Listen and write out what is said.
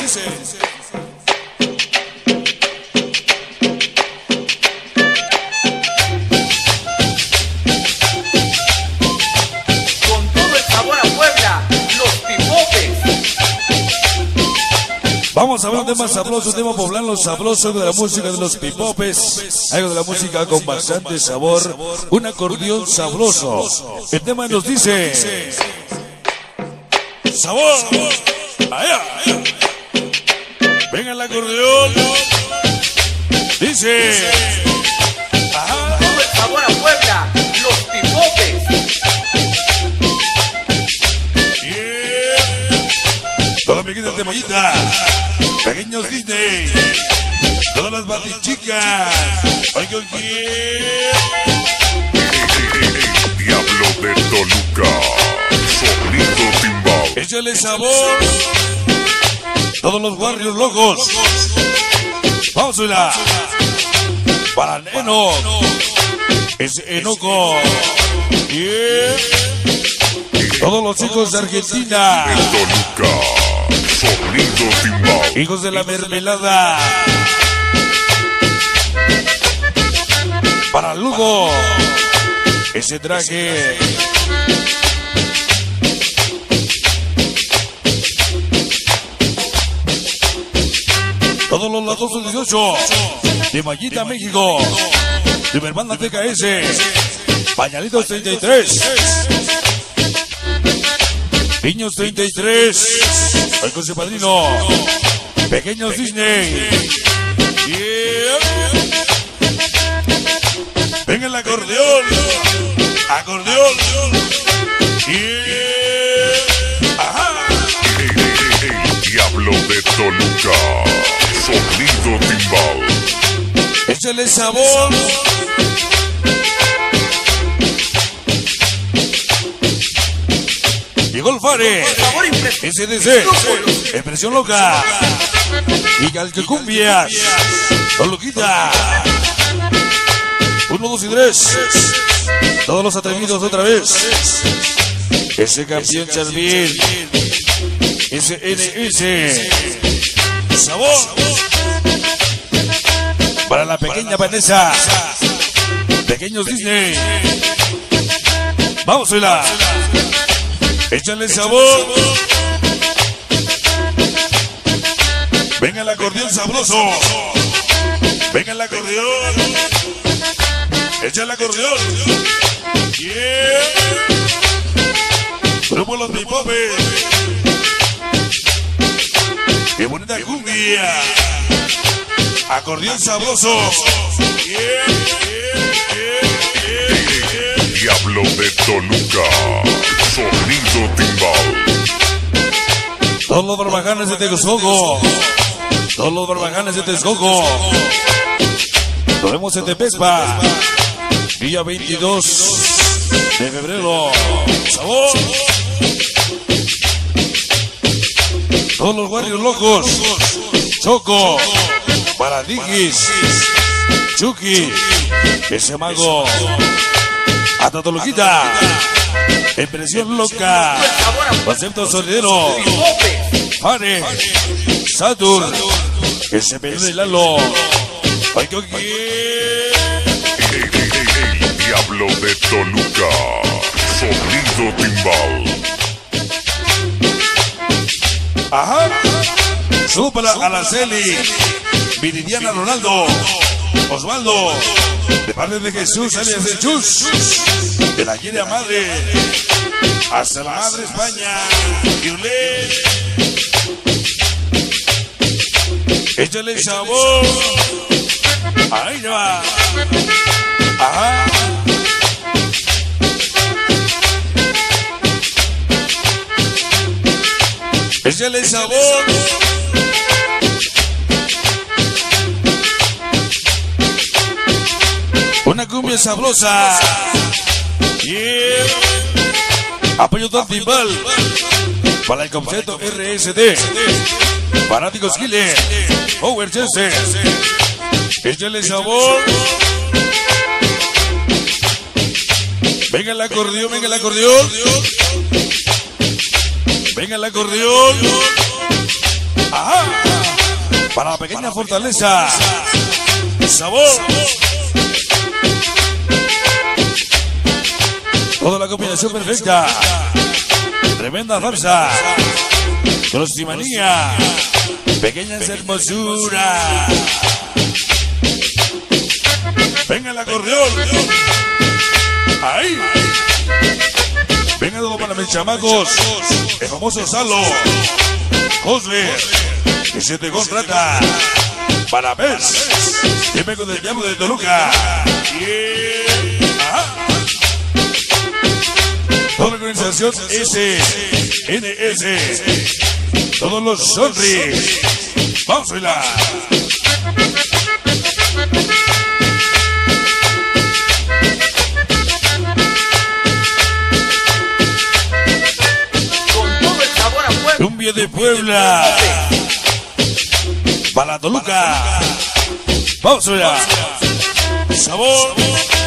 Vamos a ver un tema sabroso, un tema poblano sabroso, algo de la música de los pipopes, algo de la música con bastante sabor, un acordeón sabroso. El tema nos dice: sabor, allá, venga el acordeón, dice: ajá, todo el sabor a Puebla, los pipopes. Todas las pequeñas de Mollita, pequeños Disney, todas las batichicas. ¡Ay, con quién! Diablo de Toluca, sonido timbal. Échale sabor. Todos los barrios locos. Vamos a verla. Para Neno. Es Enoco. Todos los hijos de Argentina. De Toluca, sonido timbal. Hijos de la mermelada. Para Lugo. Ese traje. Todos los lados 18. De Mallita, México. De mi hermana TKS. Pañalitos 33. Niños 33. Ay, con su padrino. Pequeños Disney. Venga el acordeón. Acordeón. Ajá. El Diablo de Toluca, sonido timbal. Échale sabor. Llegó el Fare. SDC. Expresión loca. Y Calquecumbias. Toluquita. 1, 2 y 3. Todos los atrevidos otra vez. Ese campeón Charvin. SNS. Sabor. Para la pequeña Vanessa. Pequeños Disney. Vamos a verla. Échale sabor. Venga el acordeón sabroso. Venga el acordeón. Echa el acordeón. Grupo Los Pipopes. Qué bonita cumbia. Acordeón sabroso. Diablo de Toluca, sonido timbal. Todos los barbajanes de Texcoco. Todos los barbajanes de Texcoco. Nos vemos en Tepespa. Día 22 de febrero. Sabor. Todos los barrios locos. Choco. Paradiguis. Chucky. Ese mago. Hasta Toluquita. Impresión loca. Concepto solidero. Fare. Saturn. Ese pelo de Lalo. Ay, que El Diablo de Toluca, sonido timbal. Ajá. Saludos para Araceli, Viridiana Ronaldo, Osvaldo, de parte de Jesús, alias de Chus, de la Guía Madre, hasta la Madre España, Yulé. Échale sabor. Ahí va. Ajá. Échale sabor. Una cumbia sabrosa. Apoyo Don Timbal. Para el concepto RSD. Fanáticos Gile. Power Jesse. Échale sabor. Venga el acordeón, venga el acordeón. Venga el acordeón. Ajá. Para la pequeña Fortaleza. Sabor. Toda la combinación perfecta. Tremenda salsa. Crocimanía. Pequeñas hermosuras. Venga el acordeón. Ahí. Venga todo para mis chamacos. El famoso Salo. José. Que se te contrata. Para PES. Dime con el diablo de Toluca. Toda la organización SNS. Todos los sonris. Vamos a bailar. Con todo el sabor a Puebla. Cumbia de Puebla. Para Toluca. Vamos a bailar. Sabor.